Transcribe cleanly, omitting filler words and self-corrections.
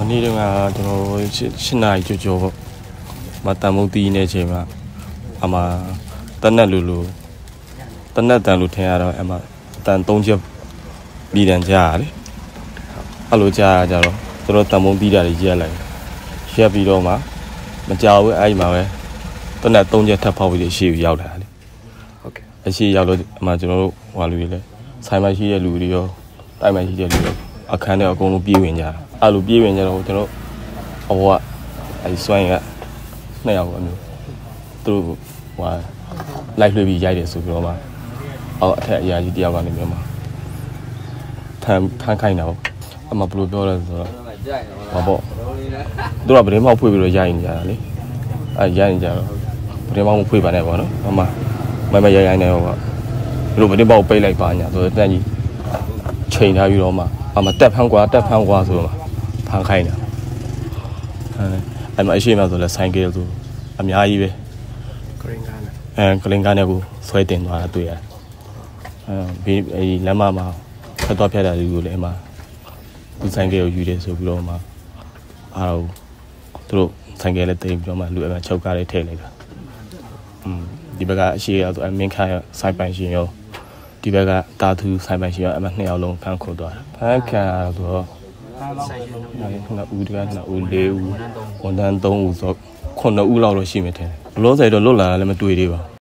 နေ့တုန်းကကျွန်တော်8နာရီကျော်မတန်မိုးတီးနေချိန်မှာအမတနက်လူတနက်တန်လူထင်ရတော့အမတန်3ချက်ပြီးတန်ကြားရတယ်အဲ့လိုကြားရကြတော့သူတို့တန်မိုးတီးတာတွေရက်လိုက်ရက်ပြီးတော့မှမကြောက်ဘူးအဲ့ဒီမှာပဲတနက်3ချက်ထပ်ဖောက်ပြီးရှေ့ရောက်လာတယ်ဟုတ်ကဲ့အရှေ့ရောက်လို့အမကျွန်တော်တို့ဟွာလူတွေလဲဆိုင်မှာရှိတဲ့လူတွေရောတိုက်မှာရှိတဲ့လူတွေအခန်းထဲအကုန်လုံးပြေးဝင်ကြတာအဲ့လိုပြေးဝင်ကြတော့ကျွန်တော်အဘောကအဲ့စွမ်းရ2ယောက်အမျိုးသူတို့ဟွာလိုက်လွှဲပြီးရိုက်တယ်ဆိုပြီးတော့မှအော်အထက်အရာကြီးတယောက်ကနေမျိုးမှာထမ်းခိုင်းတာပေါ့အမဘယ်လိုပြောလဲဆိုတော့ဟောပေါ့သူကဗတင်းမောက်ဖွေးပြီးတော့ရိုက်နေကြတာလေအဲ့ရိုက်နေကြတော့ဗတင်းမောက်မဖွေးပါနဲ့ပေါ့နော်အမမရိုက်နေတော့ဘယ်လိုဗတင်းမောက်ပိတ်လိုက်ပါညာဆိုတော့တန်းကြီးချိန်ထားပြီးတော့မှအမတက်ဖန်းကွာဆိုတော့ဖန်းခိုင်းတာအဲ့မှာအရှိမဆိုလဲဆိုင်ကယ်ဆိုအများကြီးပဲကလင်ကားနဲ့ကိုဆွဲတင်သွားတာတွေ့ရတယ်အဲ့လမ်းမှာဖတ်တော့ဖြတ်တာတွေကိုလည်းအမသူဆိုင်ကယ်ကိုယူတယ်ဆိုပြီးတော့မှအားတော့သူတို့ဆိုင်ကယ်လည်းတင်ပြီးတော့မှလူအမချုပ်ကားလေးထည့်လိုက်တာဒီဘက်ကအရှိရဆိုအမင်းခါဆိုင်ပိုင်ရှင်ရောဒီဘက်ကတာသူဆိုင်ပိုင်ရှင်ရောအမ2ယောက်လုံးဖမ်းခေါ်သွားတာဖမ်းခံရတော့ဦးတက2ဦး4ဦးဝန်ထမ်း3ဦးဆို9ဦးလောက်တော့ရှိမှထင်တယ်ဘလို့ဆိုတော့လွတ်လာတာလည်းမတွေ့သေးပါဘူး